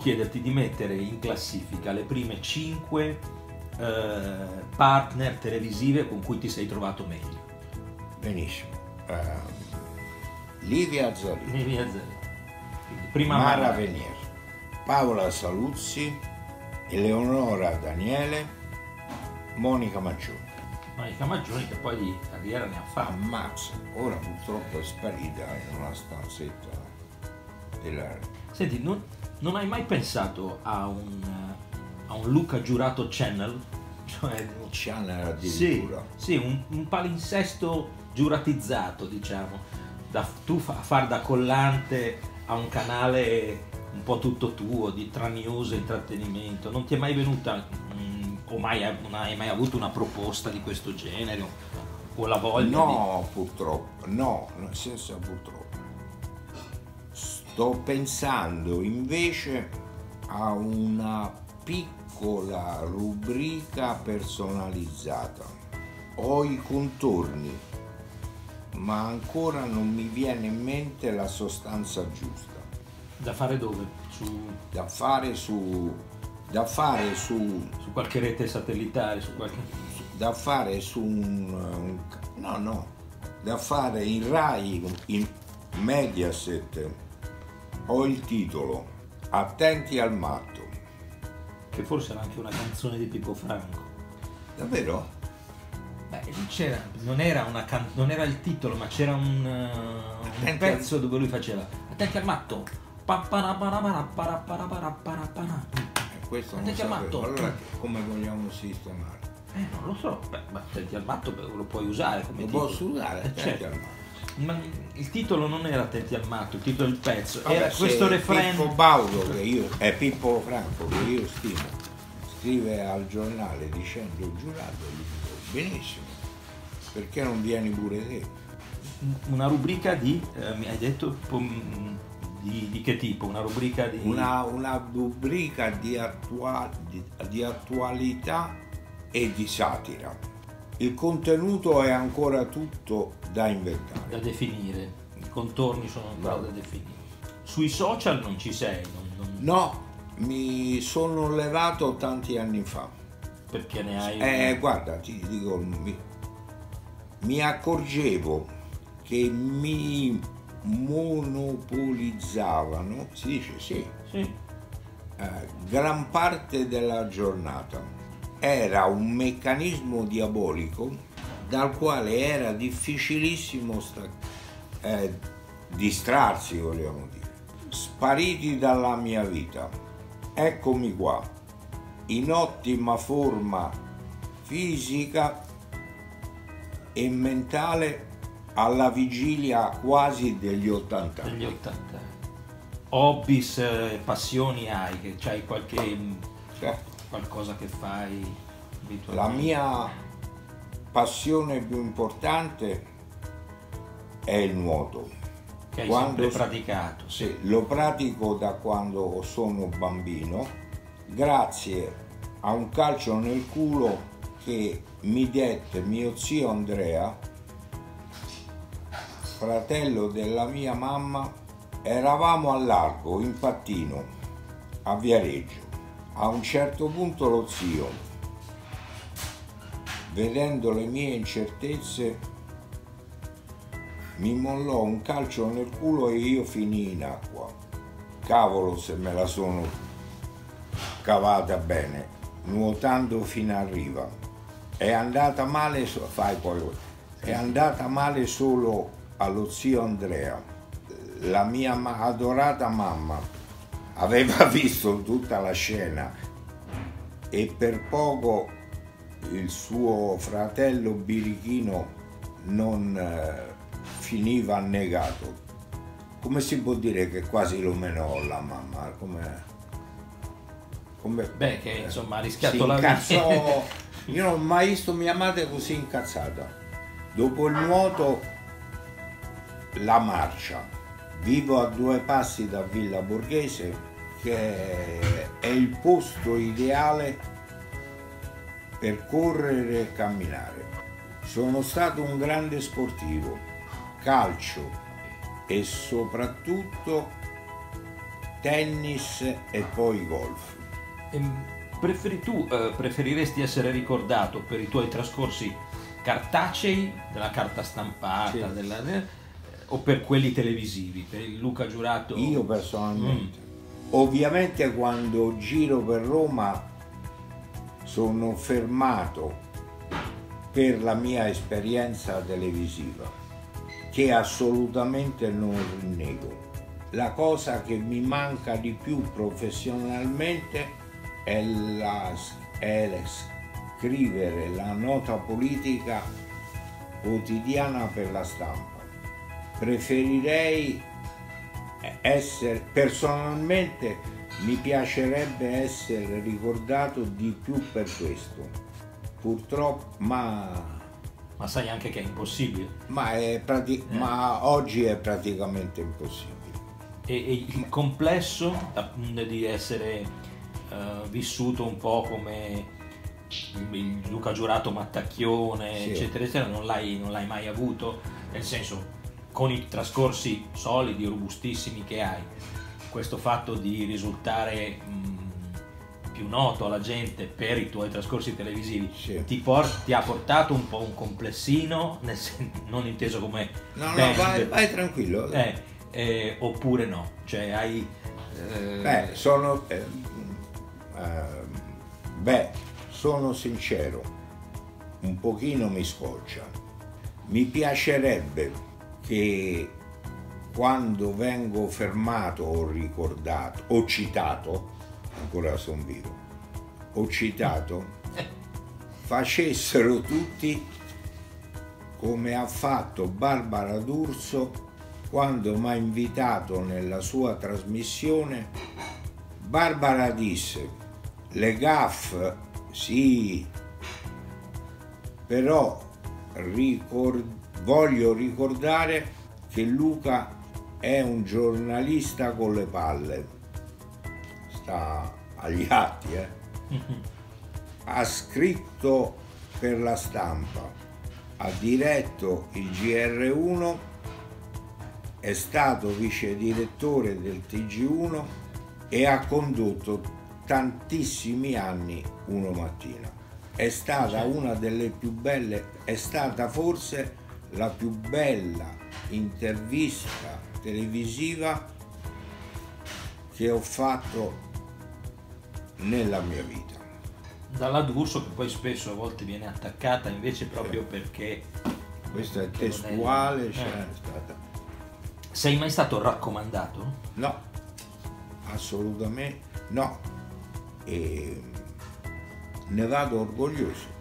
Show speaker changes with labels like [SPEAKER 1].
[SPEAKER 1] chiederti di mettere in classifica le prime 5 partner televisive con cui ti sei trovato meglio.
[SPEAKER 2] Benissimo. Livia Azzarino,
[SPEAKER 1] Quindi prima
[SPEAKER 2] Mara Venier, Paola Saluzzi, Eleonora Daniele, Monica Maggioni.
[SPEAKER 1] Monica Maggioni, che poi di carriera ne ha fatta.
[SPEAKER 2] Ammazza, ora purtroppo è sparita in una stanzetta della...
[SPEAKER 1] Senti, non hai mai pensato a un Luca Giurato Channel? Cioè,
[SPEAKER 2] Channel
[SPEAKER 1] sì,
[SPEAKER 2] addirittura.
[SPEAKER 1] sì, un palinsesto giuratizzato, diciamo, tu far da collante a un canale un po' tutto tuo, tra news e intrattenimento. Non ti è mai venuta, o non hai mai avuto una proposta di questo genere, o la voglia
[SPEAKER 2] No, purtroppo, no, nel senso purtroppo. Sto pensando invece a una piccola rubrica personalizzata. Ho i contorni, ma ancora non mi viene in mente la sostanza giusta.
[SPEAKER 1] Da fare dove?
[SPEAKER 2] Da fare su
[SPEAKER 1] Su qualche rete satellitare, su qualche...
[SPEAKER 2] da fare su da fare in Rai, in Mediaset. Ho il titolo Attenti al matto.
[SPEAKER 1] Che forse era anche una canzone di Pippo Franco.
[SPEAKER 2] Davvero?
[SPEAKER 1] Beh, lì c'era, non era il titolo, ma c'era un pezzo dove lui faceva Attenti al matto.
[SPEAKER 2] Questo non
[SPEAKER 1] Attenti al matto.
[SPEAKER 2] sapevo. Allora come vogliamo sistemare?
[SPEAKER 1] Non lo so, ma Attenti al matto lo puoi usare come
[SPEAKER 2] Lo
[SPEAKER 1] titolo.
[SPEAKER 2] posso usare? Attenti
[SPEAKER 1] Certo.
[SPEAKER 2] al matto.
[SPEAKER 1] Ma il titolo non era Attenti al matto, il titolo del pezzo,
[SPEAKER 2] Vabbè,
[SPEAKER 1] era questo refrain.
[SPEAKER 2] Pippo Baudo, è Pippo Franco, che io stimo, scrive al giornale dicendo giurato, gli dico, benissimo, perché non vieni pure te?
[SPEAKER 1] Una rubrica di, mi hai detto, di che tipo? Una rubrica di...
[SPEAKER 2] Una rubrica di attualità e di satira. Il contenuto è ancora tutto da inventare.
[SPEAKER 1] Da definire, i contorni sono ancora da definire. Sui social non ci sei,
[SPEAKER 2] No, mi sono levato tanti anni fa.
[SPEAKER 1] perché ne hai...
[SPEAKER 2] Guarda, ti dico, mi accorgevo che mi monopolizzavano, si dice sì,
[SPEAKER 1] Sì.
[SPEAKER 2] gran parte della giornata. Era un meccanismo diabolico dal quale era difficilissimo distrarsi, vogliamo dire. Spariti dalla mia vita, eccomi qua, in ottima forma fisica e mentale alla vigilia quasi degli 80 anni.
[SPEAKER 1] Degli 80. Hobbies, passioni hai, che c'hai qualcosa che fai abitualmente?
[SPEAKER 2] La mia passione più importante è il nuoto.
[SPEAKER 1] Che hai sempre praticato.
[SPEAKER 2] Sì, lo pratico da quando sono bambino, grazie a un calcio nel culo che mi dette mio zio Andrea, fratello della mia mamma. Eravamo al largo in pattino a Viareggio. A un certo punto lo zio, vedendo le mie incertezze, mi mollò un calcio nel culo e io finii in acqua. Cavolo se me la sono cavata bene, nuotando fino a riva. È andata male, è andata male solo allo zio Andrea. La mia adorata mamma aveva visto tutta la scena e per poco il suo fratello birichino non finiva annegato. Come si può dire che quasi lo menò la mamma?
[SPEAKER 1] Beh, che insomma ha rischiato
[SPEAKER 2] si
[SPEAKER 1] la vita.
[SPEAKER 2] incazzò. Io non ho mai visto mia madre così incazzata. Dopo il nuoto, la marcia. Vivo a 2 passi da Villa Borghese, che è il posto ideale per correre e camminare. Sono stato un grande sportivo, calcio e soprattutto tennis e poi golf.
[SPEAKER 1] Preferiresti essere ricordato per i tuoi trascorsi cartacei, della carta stampata,
[SPEAKER 2] Sì.
[SPEAKER 1] O per quelli televisivi, per il Luca Giurato?
[SPEAKER 2] Io personalmente. Ovviamente quando giro per Roma sono fermato per la mia esperienza televisiva, che assolutamente non rinnego. La cosa che mi manca di più professionalmente è scrivere la nota politica quotidiana per la stampa. Preferirei essere, personalmente mi piacerebbe essere ricordato di più per questo. Purtroppo, ma
[SPEAKER 1] sai anche che è impossibile.
[SPEAKER 2] ma oggi è praticamente impossibile.
[SPEAKER 1] E il complesso di essere vissuto un po' come il Luca Giurato mattacchione,
[SPEAKER 2] Sì.
[SPEAKER 1] eccetera, eccetera, non l'hai mai avuto? Nel senso, con i trascorsi solidi, robustissimi che hai, questo fatto di risultare più noto alla gente per i tuoi trascorsi televisivi,
[SPEAKER 2] Sì.
[SPEAKER 1] ti ha portato un po' un complessino, non inteso come
[SPEAKER 2] No,
[SPEAKER 1] band,
[SPEAKER 2] vai tranquillo.
[SPEAKER 1] oppure no? Cioè hai...
[SPEAKER 2] sono sincero, un pochino mi scoccia. Mi piacerebbe che quando vengo fermato o ricordato o citato, ancora sono vivo, o citato, facessero tutti come ha fatto Barbara D'Urso quando mi ha invitato nella sua trasmissione. Barbara disse: le gaffe sì, però voglio ricordare che Luca è un giornalista con le palle. Sta agli atti, ha scritto per la stampa, ha diretto il GR1, è stato vice direttore del TG1 e ha condotto tantissimi anni Uno Mattina. È stata una delle più belle, è stata forse la più bella intervista televisiva che ho fatto nella mia vita.
[SPEAKER 1] Dalla D'Urso, che poi spesso a volte viene attaccata invece proprio perché...
[SPEAKER 2] Questo è testuale,
[SPEAKER 1] è
[SPEAKER 2] stata.
[SPEAKER 1] Sei mai stato raccomandato?
[SPEAKER 2] No, assolutamente no. E ne vado orgoglioso.